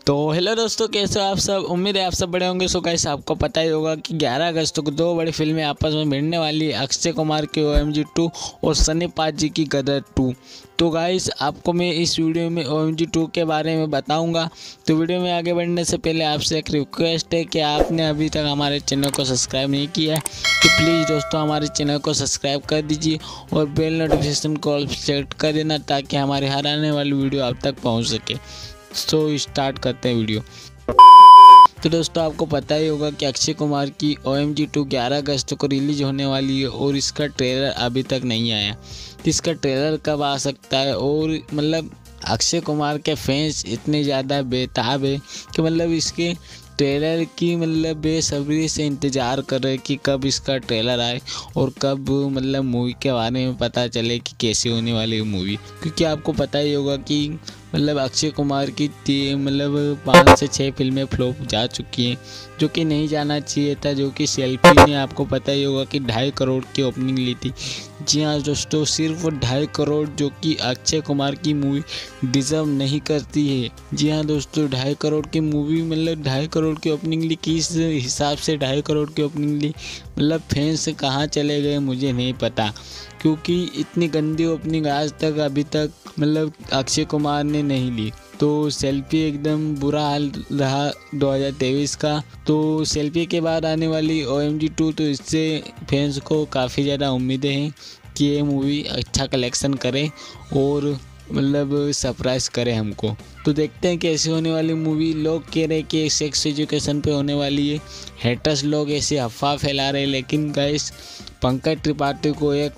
तो हेलो दोस्तों, कैसे हो आप सब। उम्मीद है आप सब बड़े होंगे। सो गाइस, आपको पता ही होगा कि 11 अगस्त को दो बड़ी फिल्में आपस में भिड़ने वाली है, अक्षय कुमार की OMG 2 और सनी पाजी की गदर 2। तो गाइस, आपको मैं इस वीडियो में OMG 2 के बारे में बताऊंगा। तो वीडियो में आगे बढ़ने से पहले आपसे एक रिक्वेस्ट है कि आपने अभी तक हमारे चैनल को सब्सक्राइब नहीं किया है तो प्लीज़ दोस्तों हमारे चैनल को सब्सक्राइब कर दीजिए और बेल नोटिफिकेशन को ऑल सेलेक्ट कर देना ताकि हमारे हर आने वाली वीडियो आप तक पहुँच सके। तो स्टार्ट करते हैं वीडियो। तो दोस्तों, आपको पता ही होगा कि अक्षय कुमार की OMG 2 11 अगस्त को रिलीज होने वाली है और इसका ट्रेलर अभी तक नहीं आया। तो इसका ट्रेलर कब आ सकता है, और मतलब अक्षय कुमार के फैंस इतने ज़्यादा बेताब है कि मतलब इसके ट्रेलर की बेसब्री से इंतज़ार कर रहे हैं कि कब इसका ट्रेलर आए और कब मूवी के बारे में पता चले कि कैसी होने वाली है मूवी। क्योंकि आपको पता ही होगा कि अक्षय कुमार की 5 से 6 फिल्में फ्लॉप जा चुकी हैं, जो कि नहीं जाना चाहिए था। जो कि सेल्फी ने आपको पता ही होगा कि 2.5 करोड़ की ओपनिंग ली थी। जी हाँ दोस्तों, सिर्फ 2.5 करोड़, जो कि अक्षय कुमार की मूवी डिजर्व नहीं करती है। जी हाँ दोस्तों, 2.5 करोड़ की मूवी 2.5 करोड़ की ओपनिंग ली। किस हिसाब से 2.5 करोड़ की ओपनिंग ली, फैंस कहाँ चले गए मुझे नहीं पता। क्योंकि इतनी गंदी ओपनिंग आज तक अभी तक अक्षय कुमार ने नहीं ली। तो सेल्फी एकदम बुरा हाल रहा 2023 का। तो सेल्फी के बाद आने वाली OMG 2, तो इससे फैंस को काफ़ी ज़्यादा उम्मीदें हैं कि ये मूवी अच्छा कलेक्शन करे और सरप्राइज़ करे हमको। तो देखते हैं कैसे होने वाली मूवी। लोग कह रहे हैं कि सेक्स एजुकेशन पे होने वाली है, हेटर्स लोग ऐसे अफवाह फैला रहे हैं। लेकिन गाइस, पंकज त्रिपाठी को एक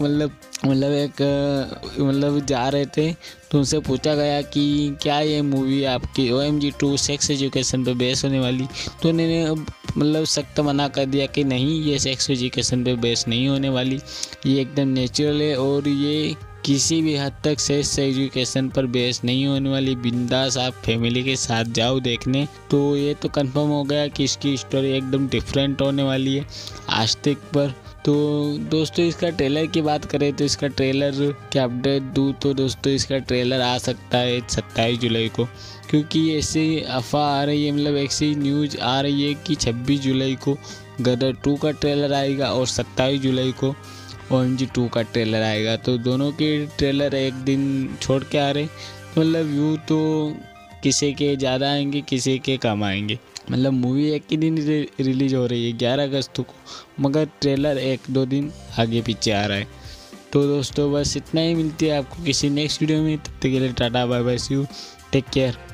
जा रहे थे तो उनसे पूछा गया कि क्या ये मूवी आपकी OMG 2 सेक्स एजुकेशन पे बेस होने वाली, तो उन्होंने सख्त मना कर दिया कि नहीं, ये सेक्स एजुकेशन पे बेस नहीं होने वाली, ये एकदम नेचुरल है और ये किसी भी हद तक सेक्स एजुकेशन पर बेस नहीं होने वाली। बिंदास आप फैमिली के साथ जाओ देखने। तो ये तो कंफर्म हो गया कि इसकी स्टोरी एकदम डिफरेंट होने वाली है आस्तिक पर। तो दोस्तों, इसका ट्रेलर की बात करें तो इसका ट्रेलर की अपडेट दूँ तो दोस्तों, इसका ट्रेलर आ सकता है 27 जुलाई को। क्योंकि ऐसी अफवाह आ रही है, ऐसी न्यूज़ आ रही है कि 26 जुलाई को गदर 2 का ट्रेलर आएगा और 27 जुलाई को OMG 2 का ट्रेलर आएगा। तो दोनों के ट्रेलर एक दिन छोड़ के आ रहे। तो व्यू तो किसी के ज़्यादा आएंगे, किसी के कम आएंगे। मूवी एक ही दिन रिलीज हो रही है 11 अगस्त को, मगर ट्रेलर 1-2 दिन आगे पीछे आ रहा है। तो दोस्तों, बस इतना ही। मिलती है आपको किसी नेक्स्ट वीडियो में। तब तक के लिए tata bye bye, see you, take care.